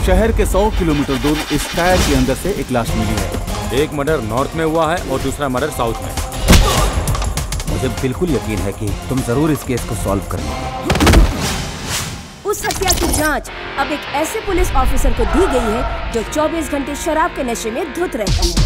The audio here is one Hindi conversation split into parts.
शहर के 100 किलोमीटर दूर इस टायर के अंदर से एक लाश मिली है। एक मर्डर नॉर्थ में हुआ है और दूसरा मर्डर साउथ में। मुझे बिल्कुल यकीन है कि तुम जरूर इस केस को सॉल्व कर लोगे। उस हत्या की जांच अब एक ऐसे पुलिस ऑफिसर को दी गई है जो 24 घंटे शराब के नशे में धुत रहता है।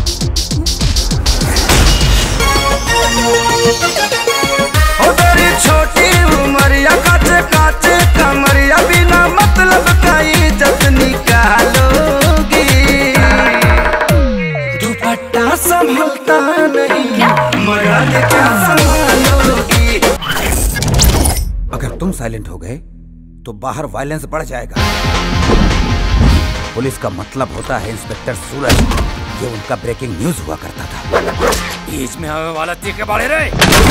तेरी छोटी उमरिया काचे काचे कमरिया बिना मतलब का इज्जत निकालोगी। दुपट्टा संभलता नहीं मर्द क्या संभालोगी। अगर तुम साइलेंट हो गए तो बाहर वायलेंस बढ़ जाएगा। पुलिस का मतलब होता है इंस्पेक्टर सूरज, ये उनका ब्रेकिंग न्यूज हुआ करता था। बीच में आने वाला तीखे बाड़े रे।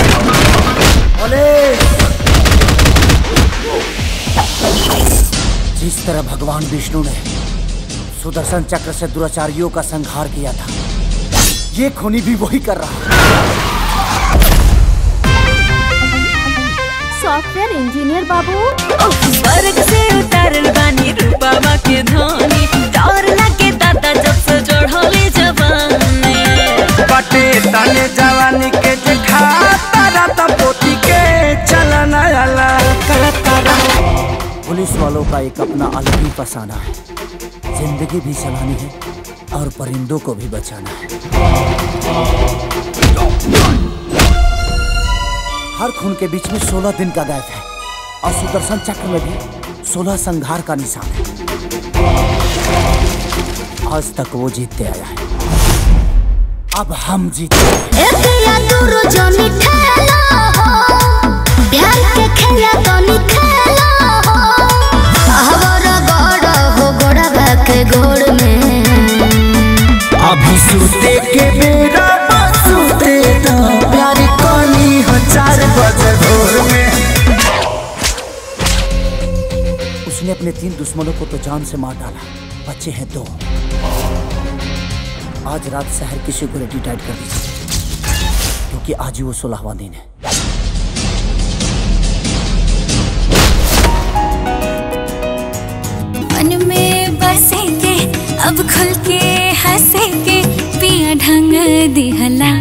जिस तरह भगवान विष्णु ने सुदर्शन चक्र से दुराचारियों का संहार किया था, ये खूनी भी वही कर रहा है। सॉफ्टवेयर इंजीनियर बाबू, स्वर्ग से उतारल बानी रूपावा के धानी, डर लगे दादा जब से जोड़ोली जवानी। बटे तने जवानी के देखा तारा ता पोती के चलना आला करता। पुलिस वालों का एक अपना अलग ही फसाना है। जिंदगी भी चलानी है और परिंदों को भी बचाना है। हर खून के बीच में 16 दिन का गैप है और सुदर्शन चक्र में भी 16 संहार का निशान है। आज तक वो जीतते आया है, अब हम जीते। अभी सूते के बेरा सूते ना प्यारी कोनी हो 4 बजे भोर में। उसने अपने 3 दुश्मनों को तो जान से मार डाला, बच्चे हैं 2। आज रात शहर की सिक्योरिटी टाइट कर दीजिए, क्योंकि आज ही वो 16वां दिन है। मन में बसेंगे अब खुल के हंसेंगे, पिया ढंग दिहला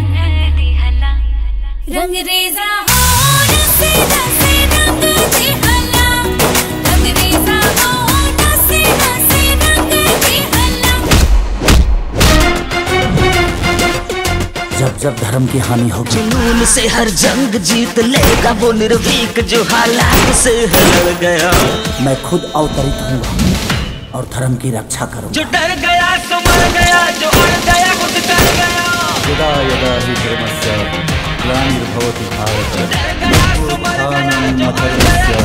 रंग रेजा हो नसे नसे रंग दिहला, रंग रेजा हो नसे नसे रंग दिहला। जब जब धर्म की हानि होगी, जुनून से हर जंग जीत लेगा वो निर्भीक जो हालात से हर गया। मैं खुद अवतरित हूँगा और धर्म की रक्षा करूँगा। जो डर गया सो मर गया, जो अड़ गया खुद कर गया। यदा यदा हि धर्मस्य ग्लानिर्भवति भारत डर गया सो मर गया, जो अड़ गया